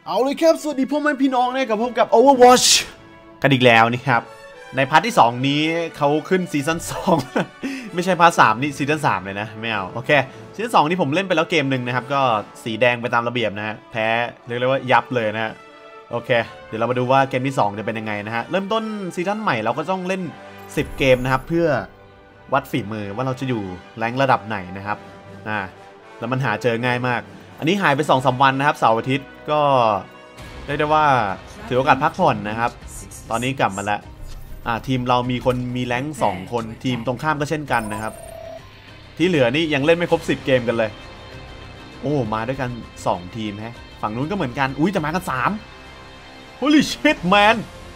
เอาเลยครับสวัสดีพ่อแม่พี่น้องนะครับพบกับ Overwatch กันอีกแล้วนี่ครับในพาร์ทที่2นี้เขาขึ้นซีซั่น2 ไม่ใช่พาร์ท3นี่ซีซั่น3เลยนะไม่เอาโอเคซีซั่น2นี่ผมเล่นไปแล้วเกมหนึ่งนะครับก็สีแดงไปตามระเบียบนะฮะแพ้เรียกว่ายับเลยนะฮะโอเคเดี๋ยวเรามาดูว่าเกมที่2จะเป็นยังไงนะฮะเริ่มต้นซีซั่นใหม่เราก็ต้องเล่น10เกมนะครับเพื่อวัดฝีมือว่าเราจะอยู่แรงระดับไหนนะครับแล้วมันหาเจอง่ายมากอันนี้หายไป 2-3 วันนะครับเสาร์อาทิตย์ก็เรียกได้ว่าถือโอกาสพักผ่อนนะครับตอนนี้กลับมาแล้วทีมเรามีคนมีแรงค์2คนทีมตรงข้ามก็เช่นกันนะครับที่เหลือนี่ยังเล่นไม่ครบ10เกมกันเลยโอ้มาด้วยกัน2ทีมฮะฝั่งนู้นก็เหมือนกันอุ้ยจะมากัน3 Holy shit man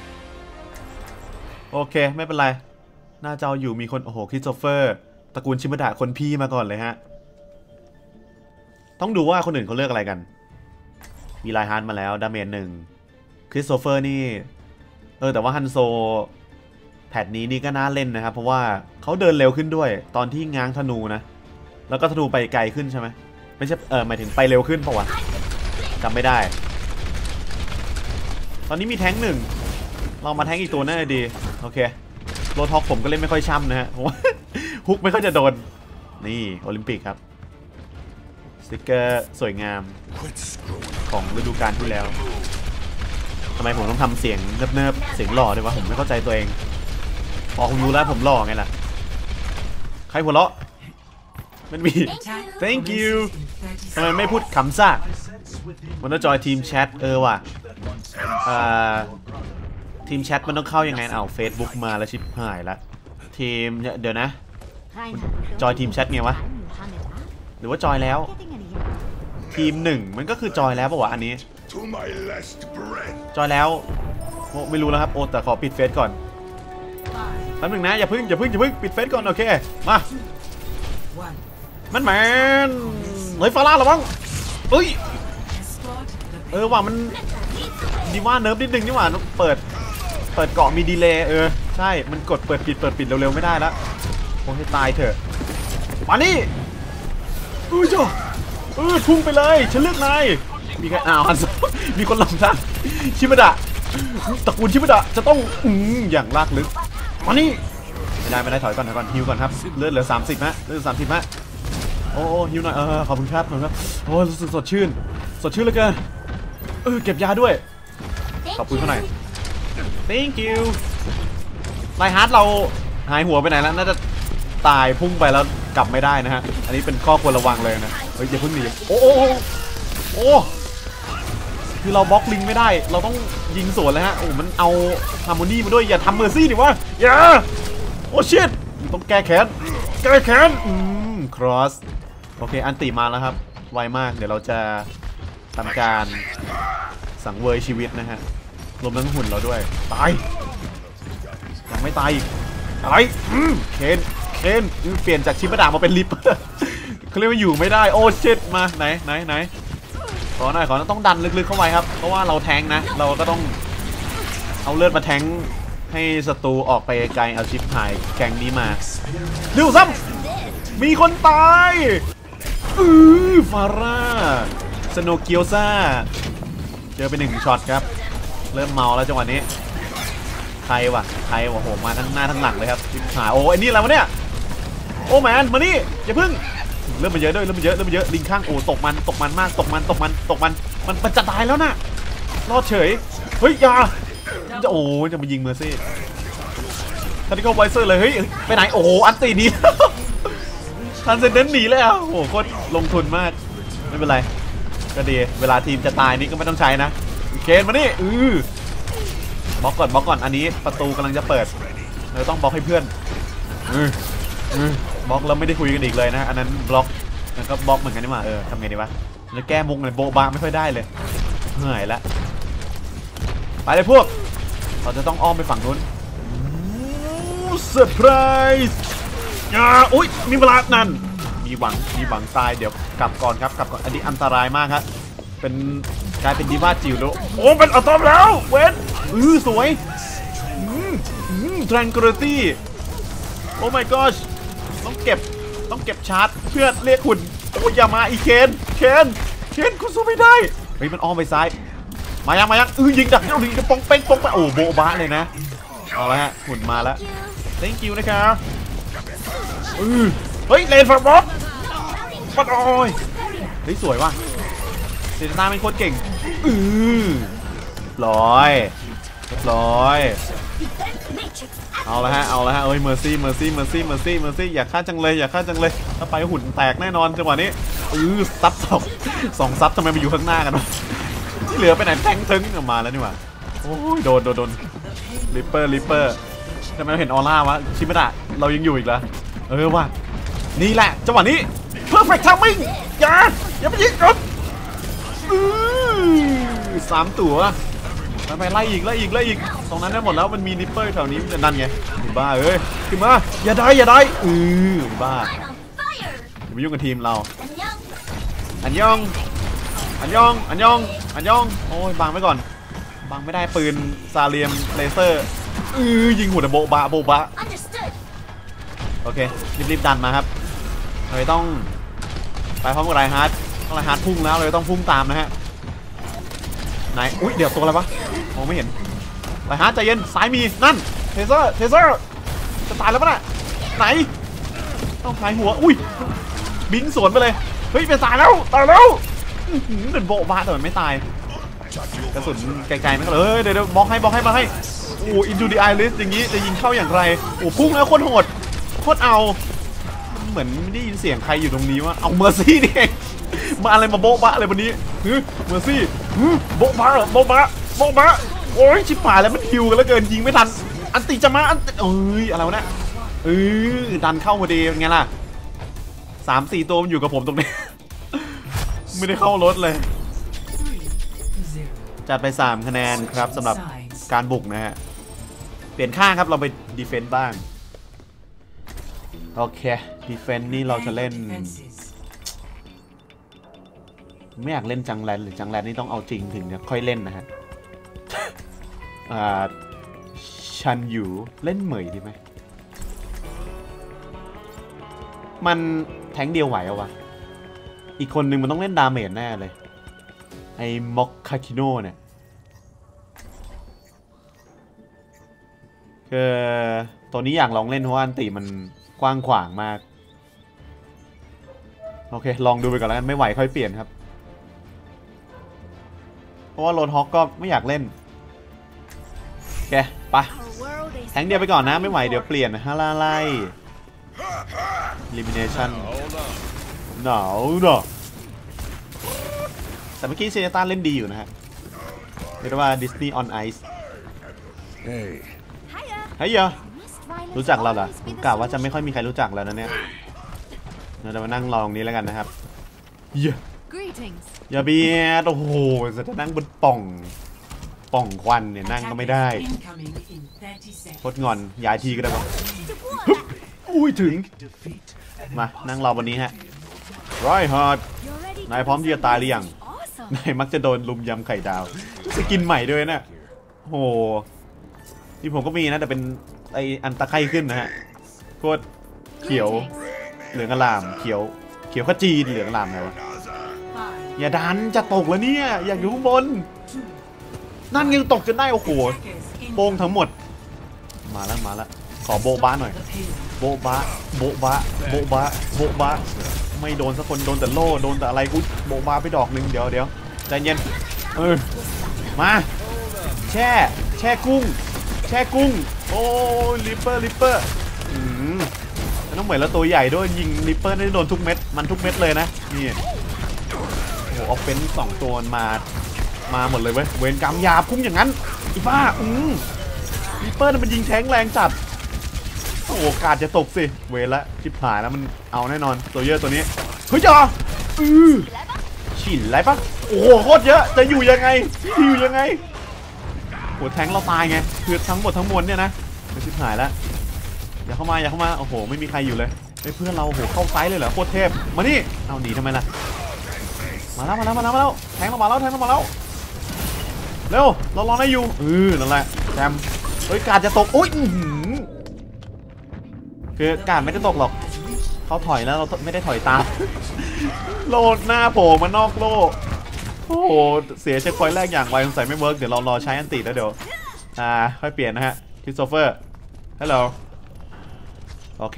โอเคไม่เป็นไรหน้าจออยู่มีคนโอ้โหคริสโตเฟอร์ตระกูลชิมดะคนพี่มาก่อนเลยฮะต้องดูว่าคนอื่นเขาเลือกอะไรกันมีไลฮาร์ดมาแล้วดาเมจ1คริสโตเฟอร์นี่แต่ว่าฮันโซแพทนี้นี่ก็น่าเล่นนะครับเพราะว่าเขาเดินเร็วขึ้นด้วยตอนที่ง้างธนูนะแล้วก็ธนูไปไกลขึ้นใช่ไหมไม่ใช่หมายถึงไปเร็วขึ้นเปล่าวะจำไม่ได้ตอนนี้มีแท้ง1เรามาแท้งอีกตัวน่าจะดีโอเคโรท็อกผมก็เล่นไม่ค่อยช่ำนะฮะฮุกไม่ค่อยจะโดนนี่โอลิมปิกครับสติกเกอร์สวยงามของฤดูกาลที่แล้วทำไมผมต้องทำเสียงเนิบๆเสียงหล่อด้วยวะผมไม่เข้าใจตัวเองพอคุณรู้แล้วผมหล่อไงล่ะใครหัวเราะมันมี thank you ทำไมไม่พูดคำซ่ามันต้องจอยทีมแชทว่ะทีมแชทมันต้องเข้ายังไงเฟซบุ๊กมาแล้วชิบหายละทีมเดี๋ยวนะจอยทีมแชทไงวะหรือว่าจอยแล้วทีม1มันก็คือจอยแล้วป่าวะอันนี้จอยแล้วไม่รู้แล้วครับแต่ขอปิดเฟซก่อนแป๊บนึงนะอย่าพึ่งปิดเฟซก่อนโอเคมามันแมนเฮ้ยฟาร่าหรอบ้างว่ามันดีว่าเนิร์ฟนิดนึงนี่หว่าเปิดเกาะมีดีเลย์ใช่มันกดเปิดปิดเร็วๆไม่ได้แล้วคงให้ตายเถอะมานี่จ้ะพุ่งไปเลยฉันเลือกนายมีใครฮันโซมีคนหลังท่านชิมดะตระกูลชิมดะจะต้องอย่างลากลึกมานี่ไม่ได้ถอยก่อนฮิวก่อนครับเลือดเหลือ30ฮะเลือด30ฮะโอ้ฮิวหน่อยขอบคุณครับโอ้รู้สึกสดชื่นเหลือเกินเก็บยาด้วยขอบคุณเขาหน่อย thank you ไลฮาร์ดเราหายหัวไปไหนแล้วน่าจะตายพุ่งไปแล้วกลับไม่ได้นะฮะอันนี้เป็นข้อควรระวังเลยนะอย่าเพิ่งหนีโอ้คือเราบล็อกลิงไม่ได้เราต้องยิงสวนเลยฮะมันเอาฮาร์โมนีมาด้วยอย่าทำเมอร์ซี่ดิวะอย่าโอ้ชิตต้องแก้แค้นครอสโอเคอันติมาแล้วครับไวมากเดี๋ยวเราจะทำการสังเวยชีวิตนะฮะรวมทั้งหุ่นเราด้วยตายยังไม่ตายอีกอะไรเคนเปลี่ยนจากชิมดามาเป็นลิปเขาเรียกว่าอยู่ไม่ได้โอ้ชิตมาไหนขอหน่อยต้องดันลึกๆเข้าไปครับเพราะว่าเราแทงนะเราก็ต้องเอาเลือดมาแทงให้ศัตรูออกไปไกลเอาชิปหายแกงนี้มาดูซ้ำมีคนตายฟาร่าสโนเกียวซ่าเจอไป1ช็อตครับเริ่มเมาแล้วจังหวะนี้ใครวะโหมาทั้งหน้าทั้งหลังเลยครับชิปหายไอ้นี่อะไรวะเนี่ยโอ้แมนมานี่อย่าพึ่งเริ่มมาเยอะด้วยเริ่มมาเยอะลิงข้างตกมันมากตกมันจะตายแล้วนะรอดเฉยเฮ้ยอย่าจะมายิงเมอร์ซี่ทันทีก็ไวเซอร์เลยเฮ้ยไปไหนอันตีนี้ทันเซนเดนหนีเลยโคตรลงทุนมากไม่เป็นไรก็ดีเวลาทีมจะตายนี่ก็ไม่ต้องใช้นะเคนมานี่บล็อกก่อนอันนี้ประตูกำลังจะเปิดเราต้องบล็อกให้เพื่อนบล็อกแล้วไม่ได้คุยกันอีกเลยนะอันนั้นบล็อกแล้วก็บล็อกเหมือนกันนี่มาทำไงดีวะจะแก้มุกเลยโบบาไม่ค่อยได้เลยเหนื่อยละไปเลยพวกเราจะต้องอ้อมไปฝั่งนู้นเซอร์ไพรส์อุ้ยมีเวลานั่นมีหวังตายเดี๋ยวกลับก่อนครับอันนี้อันตรายมากครับเป็นกลายเป็นดีว่าจิ๋วแล้วเป็นอัตอมแล้วเว้นสวยtranquility โอ้ my gosh ต้องเก็บชาร์จเพื่อเรียกหุ่นอย่ามาอีเคนคุณสู้ไม่ได้เฮ้ยมันอ้อมไปซ้ายมายังยิงดักเดี๋ยวยิงปองเป้งปองไปโอ้โบบะเลยนะเอาละฮะหุ่นมาแล้ว thank you นะครับเฮ้ยเลนฟอร์บอสปัดโอ้ยเฮ้ยสวยว่ะเซนต้าเป็นโคตรเก่งร้อยเอาละฮะเอ้ยเมอร์ซี่อย่าฆ่าจังเลยถ้าไปหุ่นแตกแน่นอนจังหวะนี้ซับสองซับทำไมมาอยู่ข้างหน้ากันวะที่เหลือไปไหนแทงทึงออกมาแล้วนี่หว่าโอ้ยโดนลิปเปอร์ทำไมเราเห็นออร่าวะชิมะดะเรายังอยู่อีกเหรอว่ะนี่แหละจังหวะนี้ perfect timing อย่าไปยิงกัน3 ตัวไปไล่อีกตรงนั้นได้หมดแล้วมันมีนิปเปอร์แถวนี้นั่นไงบ้าขึ้นมาอย่าได้บ้าอย่าไปยุ่งกับทีมเราอันยองโอ้ยบังไว้ก่อนบังไม่ได้ปืนซาเลียมเลเซอร์ยิงหัวโบบะโอเครีบดันมาครับเราต้องไปพร้อมกับไรฮาร์ดพุ่งแล้วเราต้องพุ่งตามนะฮะไหนอุ้ยเดี๋ยวตัวอะไรวะมองไม่เห็นไรฮาร์ดใจเย็นซ้ายมีนั่นเทเซอร์จะตายแล้วปะน่ะไหนต้องหายหัวอุ้ยบิงสวนไปเลยเฮ้ยเป็นตายแล้วเป็นโบบะแต่มันไม่ตายกระสุนไกลๆไม่ก็เลยเดี๋ยวบล็อกให้โอ้อินดูดีไอริสอย่างนี้จะยิงเข้าอย่างไรโอ้พุ่งแล้วโคตรโหดโคตรเอาเหมือนไม่ได้ยินเสียงใครอยู่ตรงนี้ว่าเอาเมอร์ซี่นี่เองมาอะไรมาโบ๊ะบะอะไรวันนี้เมอร์ซี่โบ๊ะบะโอ้ยชิบหายแล้วมันฮิวกันแล้วเกินยิงไม่ทันอันติจะมาอะไรวะเนี่ยดันเข้าพอดีเป็นไงล่ะ3-4 ตัวมันอยู่กับผมตรงนี้ไม่ได้เข้ารถเลยจัดไป3 คะแนนครับสำหรับการบุกนะฮะเปลี่ยนข้างครับเราไปดีเฟนต์บ้างโอเคดีเฟนต์นี่เราจะเล่นไม่อยากเล่นจังแลนหรือจังแลนนี่ต้องเอาจริงถึงจะค่อยเล่นนะฮะชันอยู่เล่นเหมยดีไหมมันแทงเดียวไหวเอาวะอีกคนนึงมันต้องเล่นดาเมจแน่เลยไอ้ม็อกคาคิโน่เนี่ยคือตัวนี้อยากลองเล่นเพราะว่าอันติมันกว้างขวางมากโอเคลองดูไปก่อนแล้วกันไม่ไหวค่อยเปลี่ยนครับเพราะว่าโรดฮอกก็ไม่อยากเล่นโอเคไปแทงเดียวไปก่อนนะไม่ไหวเดี๋ยวเปลี่ยนฮาลาไลลิมิเนชั่นหนาวเนาะแต่เมื่อกี้เซเนต้าเล่นดีอยู่นะฮะเรียกว่าดิสนีย์ออนไอซ์เฮ้ยรู้จักเราเหรอผมกล่าวว่าจะไม่ค่อยมีใครรู้จักแล้วนะเนี่ยเราจะมานั่งรอตรงนี้แล้วกันนะครับอย่าเบียดโอ้โหจะนั่งบนป่องควันเนี่ยนั่งก็ไม่ได้โคตรงอนย้ายทีก็ได้ปะอุ้ยถึงมานั่งรอบนนี้ฮะไรฮาร์ดนายพร้อมที่จะตายหรือยังนายมักจะโดนลุมยำไข่ดาวสกินใหม่ด้วยนะโอ้ที่ผมก็มีนะแต่เป็นไออันตะไคร่ขึ้นนะฮะโคตรเขียวเหลืองอลามเขียวขจีเหลืองอลามไงวะอย่าดันจะตกแล้วเนี่ยอยากอยู่ข้างบนนั่นยังตกจนได้โอ้โหโป่งทั้งหมดมาแล้วขอโบ๊ะบ้าหน่อยโบ๊ะบ้าไม่โดนสักคนโดนแต่โล่โดนแต่อะไรอุ๊ยโบ๊ะบ้าไปดอกนึงเดี๋ยวใจเย็นมาแช่กุ้งโอ้ลิปเปอร์ต้องเหมือนแล้วตัวใหญ่ด้วยยิงลิปเปอร์ได้โดนทุกเม็ดมันทุกเม็ดเลยนะนี่โอ้ออฟเฟนส์2 ตัวมาหมดเลยเว้ยเวรกรรมยาพุ่งอย่างนั้นอีบ้าลิปเปอร์มันยิงแทงแรงจัดโอ้กาดจะตกสิเวรละชิบหายแล้วมันเอาแน่นอนตัวเยอะตัวนี้เฮ้ยจ่อฉี่ไรปะโอ้โหโคตรเยอะจะอยู่ยังไงโอ้แทงเราตายไงคือทั้งหมดทั้งมวลเนี่ยนะชิบหายแล้วอย่าเข้ามาโอ้โหไม่มีใครอยู่เลยเพื่อนเราโอ้โหเข้าไซส์เลยเหรอโคตรเทพมานี่เอาหนีทำไมล่ะมาแล้วแทงเรามาแล้วเร็วเราลองได้อยู่นั่นแหละแซมเฮ้ยการจะตกโอ้ยคือการไม่ได้ตกหรอกเขาถอยแล้วเราไม่ได้ถอยตามโลดหน้าโผล่มานอกโลโอ้โหเสียเช็คพอยต์แรกอย่างไวสงสัยไม่เวิร์กเดี๋ยวเรารอใช้อันติแล้วเดี๋ยวค่อยเปลี่ยนนะฮะคริสโตเฟอร์ฮัลโหลโอเค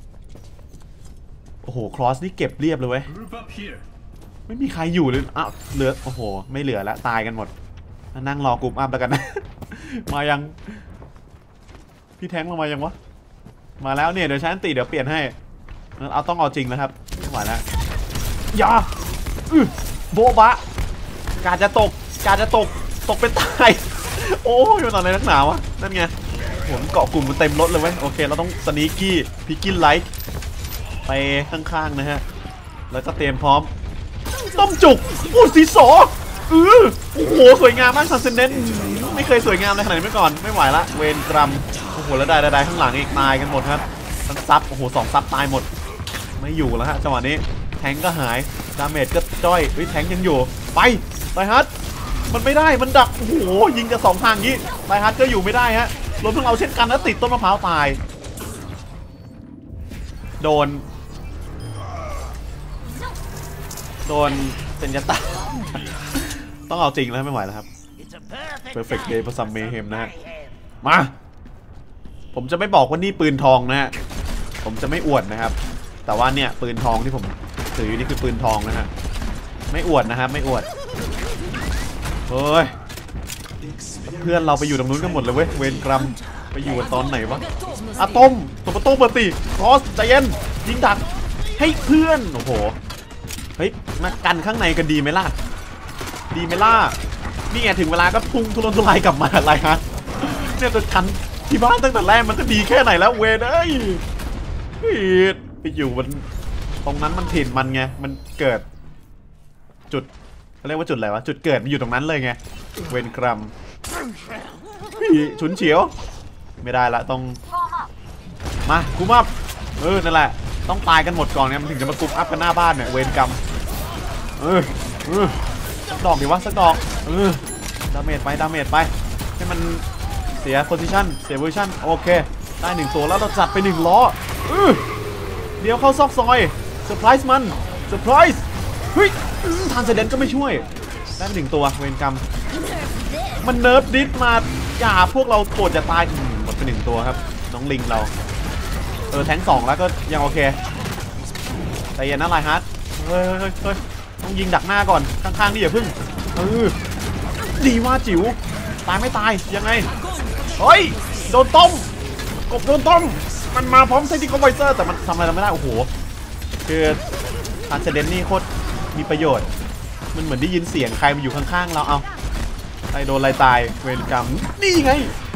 โอ้โหครอสนี่เก็บเรียบเลยเว้ยไม่มีใครอยู่เลยอ้าวเหลือโอ้โหไม่เหลือแล้วตายกันหมดนั่งรอกลุ่มอัพแล้วกันนะ มายังพี่แท้งมายังวะมาแล้วเนี่ยเดี๋ยวใช้อันติเดี๋ยวเปลี่ยนให้เอาต้องเอาจริงนะครับไม่ไหวแล้วอย่าโบบะการจะตกเป็นตายโอ้ยมันอะไรนักหนาวะนั่นไงผมเกาะกลุ่มมันเต็มรถเลยเว้ยโอเคเราต้องสนีกี้พิกกิ้นไลท์ไปข้างๆนะฮะแล้วก็เตรียมพร้อมต้มจุกอู้สีสอโอ้โหสวยงามมากซันเซนเดนไม่เคยสวยงามในขนาดนี้มาก่อนไม่ไหวละเวนกรัมโอ้โหแล้วได้ข้างหลังอีกตายกันหมดครับทั้งซับโอ้โห2ซับตายหมดไม่อยู่แล้วฮะจังหวะนี้แทงก็หายดาเมจก็จ้อยแทงยังอยู่ไปฮัทมันไม่ได้มันดักโอ้โหยิงจะ2ทางงี้ไปฮัทก็อยู่ไม่ได้ฮะรวมทั้งเราเช่นกันแล้วติดต้นมะพร้าวตายโดนเซนยาตาต้องเอาจริงแล้วไม่ไหวแล้วครับ Perfect Day for some mayhem นะฮะมาผมจะไม่บอกว่านี่ปืนทองนะฮะผมจะไม่อวดนะครับแต่ว่าเนี่ยปืนทองที่ผมถืออยู่นี่คือปืนทองนะฮะไม่อวดนะครับไม่อวดเฮ้ยเพื่อนเราไปอยู่ตรงนู้นกันหมดเลยเว้ยเวนกรัมไปอยู่ตอนไหนวะอะตอมตัวประตูเปิดตีครอสใจเย็นยิงดักให้เพื่อนโอ้โหเฮ้ยมากันข้างในกันดีไหมล่ะนี่ไงถึงเวลาก็พุ่งทุรนทุรายกลับมาอะไรฮะเนี่ยจะคันที่บ้านตั้งแต่แรกมันก็ดีแค่ไหนแล้วเวนเอ้ยไปอยู่มันตรงนั้นมันถิ่นมันไงมันเกิดจุดเขาเรียกว่าจุดอะไรวะจุดเกิดมันอยู่ตรงนั้นเลยไงเวนกรัมฉุนเฉียวไม่ได้ละต้องมากุมอัพนั่นแหละต้องตายกันหมดก่อนเนี่ยมันถึงจะมากุมอัพกันหน้าบ้านเนี่ยเวนกรัมสักดอกดิวะสักดอกดาเมจไปให้มันเสียโพซิชั่นเสียโพซิชั่นโอเคได้1ตัวแล้วเราจัดไป1ล้อเดี๋ยวเข้าซอกซอยเซอร์ไพรส์มันเซอร์ไพรส์เฮ้ยทางเซเดนก็ไม่ช่วยได้ไป1ตัวเวนกรัมมันเนิร์ฟดิสมาอย่าพวกเราโกรธจะตายหมดไป1ตัวครับน้องลิงเราแทง2แล้วก็ยังโอเคแต่อย่านะไลฮาร์ดเฮ้ยต้องยิงดักหน้าก่อนข้างๆนี่อย่าพึ่งดีว่าจิ๋วตายไม่ตายยังไงเฮ้ยโดนต้มกบโดนต้มมันมาพร้อมเซนติโกไวเซอร์แต่มันทำอะไรเราไม่ได้โอ้โหคือทรานเซเดนนี่โคตรมีประโยชน์มันเหมือนได้ยินเสียงใครมาอยู่ข้างๆเราเอาใครโดนอะไรตายเวรกรรมนี่ไง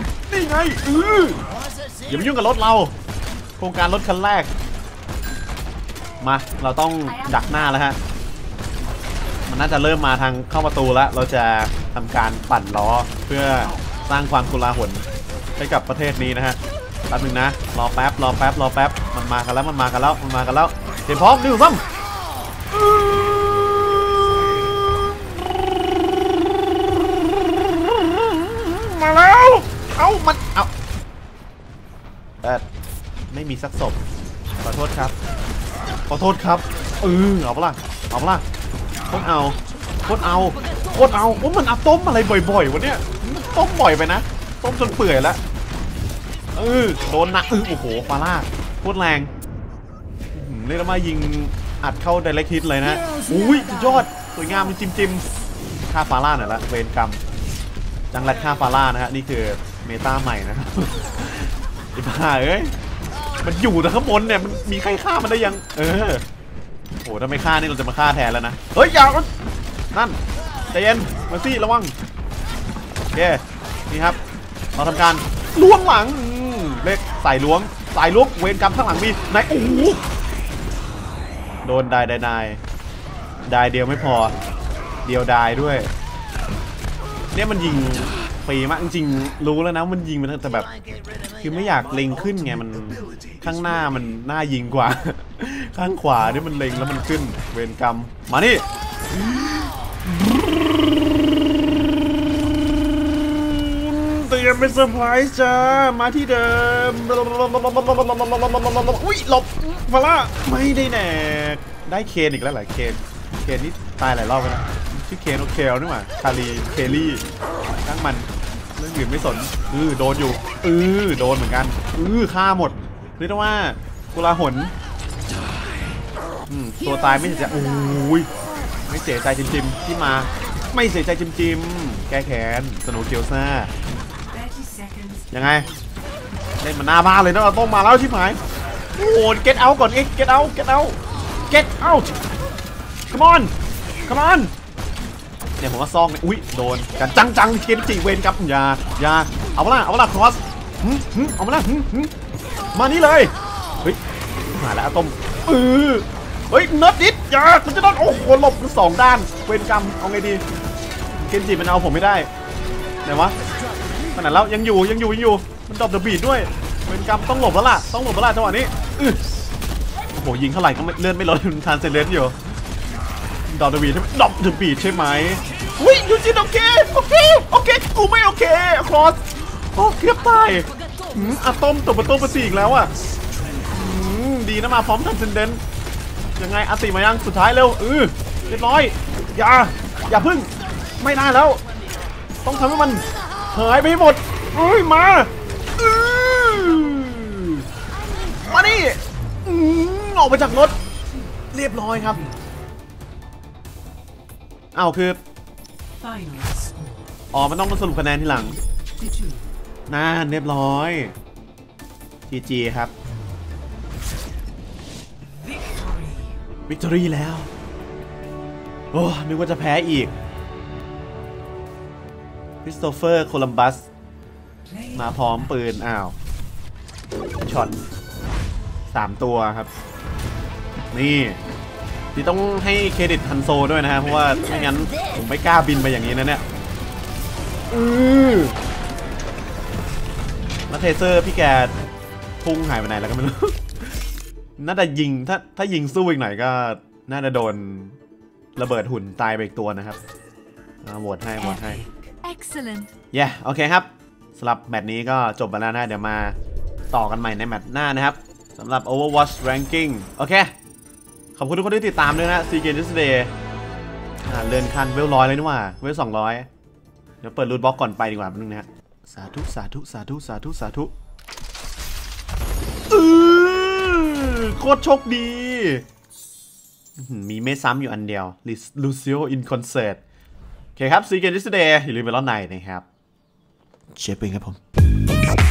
อย่าไปยุ่งกับรถเราโครงการรถคันแรกมาเราต้องดักหน้าแล้วฮะมันน่าจะเริ่มมาทางเข้าประตูแล้วเราจะทำการปั่นล้อเพื่อสร้างความโกลาหลให้กับประเทศนี้นะฮะแป๊บนึงนะรอแป๊บมันมากันแล้วเตรียมพร้อม1 2 3มาแล้วเอาไม่มีสักศพขอโทษครับเอาปะล่ะโคตรเอามันอัพต้มอะไรบ่อยๆวะเนี่ยต้มบ่อยไปนะต้มจนเปื่อยแล้วโดนหนักโอ้โหฟาร่าโคตรแรงเรียกว่ายิงอัดเข้าไดเรกฮิตเลยนะอุ้ยสุดยอดสวยงามมันจิ้มฆ่าฟาร่าหน่อยละเวรกรรมจังแรดฆ่าฟาร่านะฮะนี่คือเมตาใหม่นะครับไอ้บ้ามันอยู่แต่ข้างบนเนี่ยมันมีใครฆ่ามันได้ยังโอ้ถ้าไม่ฆ่านี่เราจะมาฆ่าแทนแล้วนะเฮ้ยอย่านั่นใจเย็นมาซี่ระวังโอเคนี่ครับเราทำการล้วงหลังเล็กใส่ล้วงเวรกรรมข้างหลังมีไหนโอ้โหโดนได้เดียวไม่พอเดียวได้ด้วยเนี่ยมันยิงฟรีมากจริงๆรู้แล้วนะมันยิงมันแต่แบบคือไม่อยากเล็งขึ้นไงมันข้างหน้ามันน่ายิงกว่าข้างขวาเนี่ยมันเล็งแล้วมันขึ้นเวรกรรมมานี่เตรียมเป็นเซอร์ไพรส์จ้ามาที่เดิมอุ้ยหลบฟาร่าไม่ได้แน่ได้เคนอีกแล้วหลายเคนนี่ตายหลายรอบแล้วนะชื่อเคนโอเคลนี่หว่าคารีเคลลี่ทั้งมันเรื่องอื่นไม่สนโดนอยู่โดนเหมือนกันฆ่าหมดเรียกว่ากุลาหนตัวตายไม่เสียใจโอ้ยไม่เสียใจจิมที่มาไม่เสียใจจิมแก้แค้นสโนว์เกียวซ่ายังไงเล่นมาหน้าบ้านเลยนะต้องมาแล้วชิบหายโอ้โหเก็ตเอาก่อนเก็ตเอาcome on เนี่ยผมว่าซองเนี่ยอุ้ยโดนกันจังเกมจิเวนครับอย่าเอาละครอสเอามาละมานี่เลยเฮ้ยมาแล้วต้มเฮ้ยเนิร์ดดิสอย่าคุณจะโดนโอ้โหหลบสองด้านเวนกรรมเอาไงดีเกมจิมันเอาผมไม่ได้ไหนวะขนาดแล้วยังอยู่มันดรอปเดอะบีทด้วยเวนกรรมต้องหลบแล้วล่ะจังหวะนี้โอ้โหยิงเท่าไหร่ก็เลื่อนไม่ลดทานเซเลนอยู่ดรอปเดอะบีทใช่ไหมอุ้ยยูจินโอเคกูไม่โอเคครอสโอ้เกือบตายอะต้มตัวประตูประสีอีกแล้วอ่ะดีนะมาพร้อมทานเซเลนยังไงอาติมายังสุดท้ายเร็วเรียบร้อยอย่าพึ่งไม่ได้แล้วต้องทำให้มันหายไปหมดมานี่ออกมาจากรถเรียบร้อยครับคือมันต้องมาสรุปคะแนนทีหลังน่าเรียบร้อย GG ครับวิกตอรี่แล้วโอ้นึกว่าจะแพ้อีกคริสโตเฟอร์โคลัมบัสมาพร้อมปืนช็อต3ตัวครับนี่ต้องให้เครดิตฮันโซด้วยนะฮะเพราะว่าไม่งั้นผมไม่กล้าบินไปอย่างนี้นะเนี่ยแล้วเทเซอร์พี่แกพุ่งหายไปไหนแล้วก็ไม่รู้ น่าจะยิงถ้ายิงสู้อีกหน่อยก็น่าจะโดนระเบิดหุ่นตายไปอีกตัวนะครับโหวตให้ Excellent โอเคครับสำหรับแมตช์นี้ก็จบไปแล้วนะเดี๋ยวมาต่อกันใหม่ในแมตช์หน้านะครับสำหรับ Overwatch Ranking โอเคขอบคุณทุกคนที่ติดตามด้วยนะ SEA Games Yesterday เลื่อนขั้นเวล100เลยนี่หว่าเวล200เดี๋ยวเปิดรูทบล็อกก่อนไปดีกว่าแป๊บนึงนะฮะสาธุโคตรโชคดีมีไม่ซ้ำอยู่อันเดียว Lucio in concert โอเคครับ SEA Games Yesterday อย่าลืมไปรอบในนะครับเชฟเองครับผม